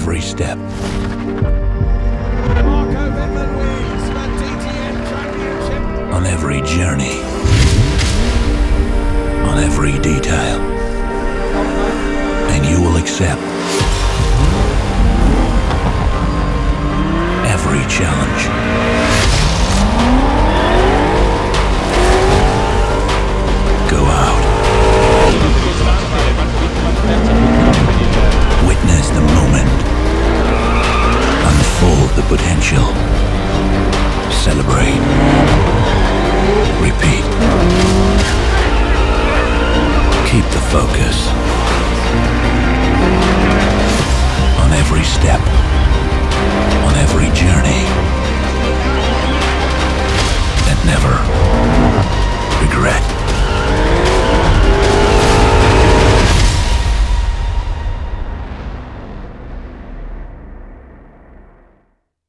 every step. On every journey. On every detail. And you will accept every challenge. Go out. Witness the moment. Unfold the potential. Celebrate. Repeat. Keep the focus. On every step. On every journey. And never regret.